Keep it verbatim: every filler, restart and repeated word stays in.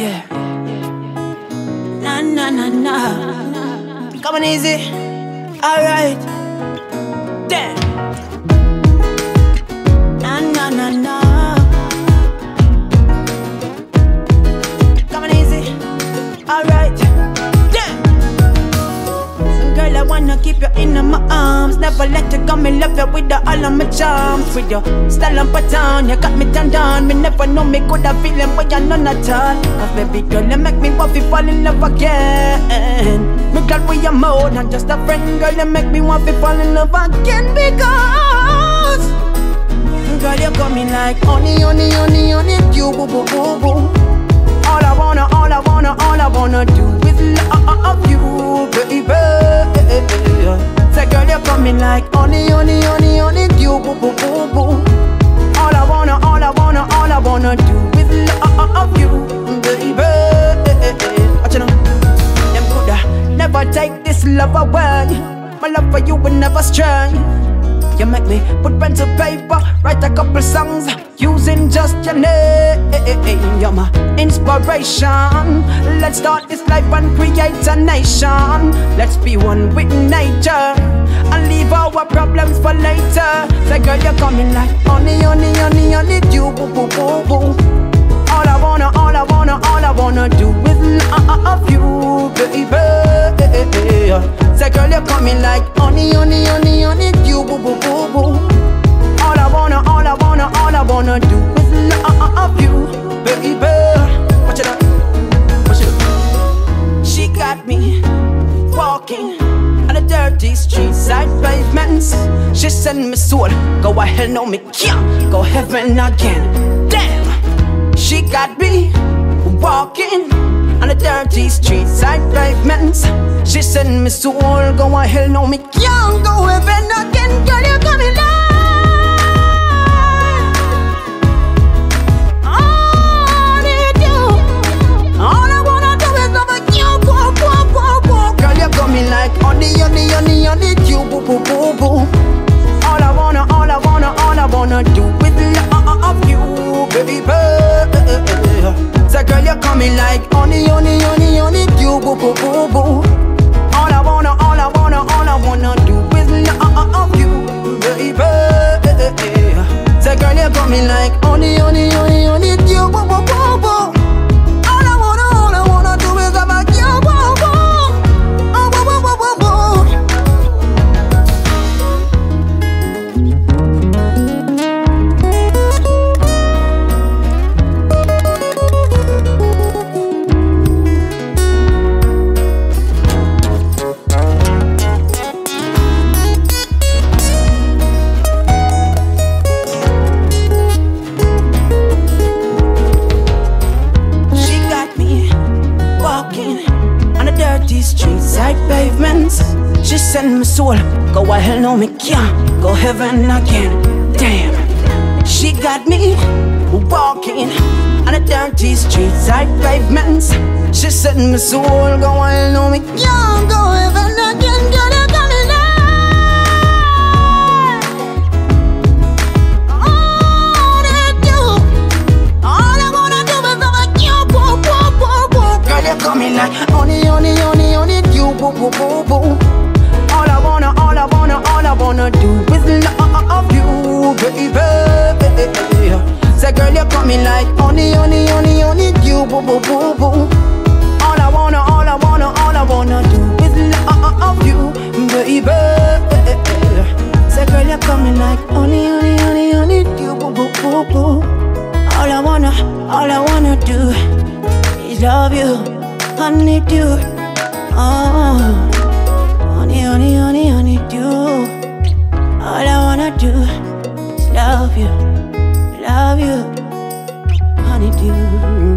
Yeah. Nah, nah, nah, nah. Coming easy. Alright. Damn. Nah, nah, nah, nah. Coming easy. Alright. Damn. Girl, I wanna keep you in my arms. Never let you go, me love you with the all of my charms. With your style and pattern, you got me turned on. Me never know me could have feeling but you none at all. Cause baby girl, you make me want to fall in love again. Me glad we are more than just a friend. Girl, you make me want to fall in love again. Because girl, you got me like honey, honey, honey, honey, you boo boo boo boo. All I wanna, all I wanna, all I wanna do is love you, baby. Say girl, you coming like honey, honey, honey, honey, you boo boo boo boo. All I wanna, all I wanna, all I wanna do is love you, baby. What you know? Them coulda never take this love away. My love for you will never stray. You make me put pen to paper, write a couple songs using just your name. You're my inspiration. Let's start this life and create a nation. Let's be one with nature and leave our problems for later. Say girl, you're coming like honey, honey, honey, honey, you boo boo boo boo. All I wanna, all I wanna, all I wanna do is love you, baby. Say girl, you're coming like honey, honey, honey, honey, you boo boo boo boo. All I wanna, all I wanna, all I wanna do is love you, baby. Watch it up, watch it up. She got me walking on the dirty street side pavements. She sent me soul, go ahead, no me can't go heaven again. Damn, she got me walking on the dirty street side pavements. She sent me soul, go ahead, no me can't go heaven again. Girl, you got me like like honey, honey, honey, honey, you boo boo boo boo. All I wanna, all I wanna, all I wanna do is love you, baby. Say girl, you coming like honey, honey, honey, honey, you boo boo boo boo. All I wanna, all I wanna, all I wanna do is love you, baby. Say girl, you coming like honey, honey, honey, honey, you boo boo boo boo. All I wanna, all I wanna do is love you, boo boo. She sent me soul, go ahead, no me can't go heaven again. Damn, she got me walking on the dirty street side pavements. She sent me soul, go ahead, no me can't go heaven again. Girl, you got me like all that do, all I wanna do is love you, boo boo boo boo. Girl, you got me like honey, honey, honey, honey, you boo boo boo boo. All I wanna, all I wanna, all I wanna do is love you, baby. Say girl, you coming like honey, honey, honey, honey, you boo boo boo boo. All I wanna, all I wanna, all I wanna do is love you, baby. Say girl, you coming like honey, honey, honey, honey, you boo boo boo boo. All I wanna, all I wanna do is love you, honey, do. Oh. Honey, honey, honey, honey, do. All I wanna do is love you, love you, honey, do.